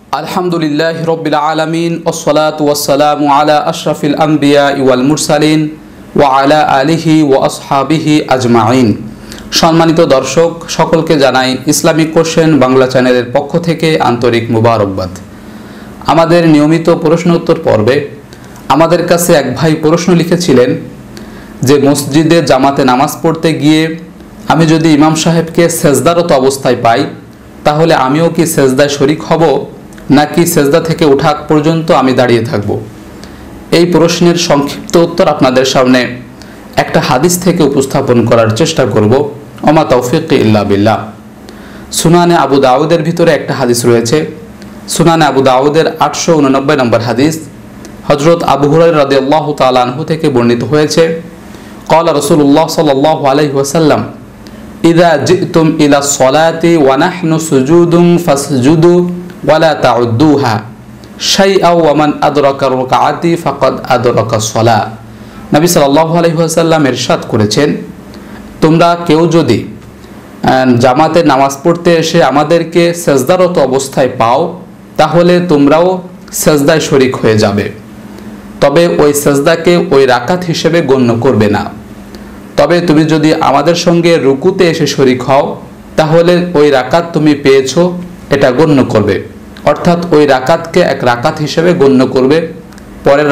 আলহামদুলিল্লাহ রব্বিল আলামিন ওয়াসসালাতু ওয়াসসালামু আলা আশরাফিল আম্বিয়া ওয়াল মুরসালিন ওয়া আলা আলিহি ওয়া আসহাবিহি আজমাইন। সম্মানিত দর্শক, সকলকে জানাই ইসলামিক কোশ্চেন বাংলা চ্যানেলের পক্ষ থেকে আন্তরিক মুবারকবাদ। আমাদের নিয়মিত প্রশ্ন উত্তর পর্বে আমাদের কাছে এক ভাই প্রশ্ন লিখেছিলেন যে মসজিদে জামাতে নামাজ পড়তে গিয়ে আমি যদি ইমাম সাহেবকে সেজদারত অবস্থায় পাই তাহলে আমিও কি সেজদায় শরিক হব নাকি সেজদা থেকে ওঠা পর্যন্ত আমি দাঁড়িয়ে থাকব? এই প্রশ্নের সংক্ষিপ্ত উত্তর আপনাদের সামনে একটা হাদিস থেকে উপস্থাপন করার চেষ্টা করব। ওমা তৌফিক ইল্লা বিল্লাহ। সুনানে আবু দাউদের ভিতরে একটা হাদিস রয়েছে, সুনানে আবু দাউদের 889 নম্বর হাদিস। হযরত আবু হুরায়রা রাদিয়াল্লাহু তাআলা আনহু থেকে বর্ণিত হয়েছে, ক্বালা রাসূলুল্লাহ সাল্লাল্লাহু আলাইহি ওয়াসাল্লাম, ইযা জিতুম ইলা সলাতি ওয়া নাহনু সুজুদুন ফাসজুদু ওয়ালা তাউদ্দুহা শাইআ ওয়া মান আদরাকা রাকাআতি ফাকাদ আদরাকা সলাহ। নবী সাল্লাল্লাহু আলাইহি ওয়াসাল্লাম ইরশাদ করেছেন, তোমরা কেউ যদি জামাতে নামাজ পড়তে এসে আমাদেরকে সেজদারত অবস্থায় পাও তাহলে তোমরাও সেজদায় শরিক হয়ে যাবে, তবে ওই সেজদাকে ওই রাকাত হিসেবে গণ্য করবে না। তবে তুমি যদি আমাদের সঙ্গে রুকুতে এসে শরিক হও তাহলে ওই রাকাত তুমি পেয়েছো এটা গণ্য করবে, অর্থাৎ ওই রাকাতকে এক রাকাত হিসেবে গণ্য করবে। পরের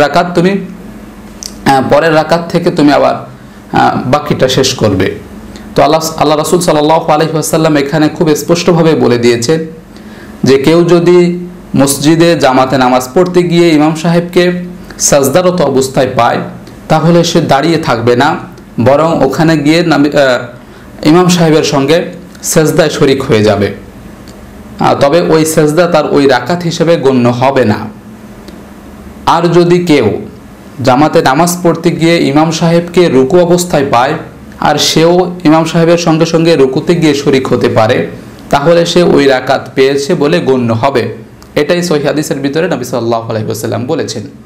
রাকাত থেকে তুমি আবার বাকিটা শেষ করবে। তো আল্লাহ রাসূল সাল্লাল্লাহু আলাইহি ওয়াসাল্লাম এখানে খুব স্পষ্টভাবে বলে দিয়েছেন যে কেউ যদি মসজিদে জামাতে নামাজ পড়তে গিয়ে ইমাম সাহেবকে সাজদারত অবস্থায় পায় তাহলে সে দাঁড়িয়ে থাকবে না, বরং ওখানে গিয়ে ইমাম সাহেবের সঙ্গে সেজদায় শরিক হয়ে যাবে। তবে ওই সেজদা তার ওই রাকাত হিসেবে গণ্য হবে না। আর যদি কেউ জামাতে নামাজ পড়তে গিয়ে ইমাম সাহেবকে রুকু অবস্থায় পায় আর সেও ইমাম সাহেবের সঙ্গে সঙ্গে রুকুতে গিয়ে শরিক হতে পারে তাহলে সে ওই রাকাত পেয়েছে বলে গণ্য হবে। এটাই সহিহ হাদিসের ভিতরে নবী সাল্লাল্লাহু আলাইহি ওয়াসাল্লাম বলেছেন।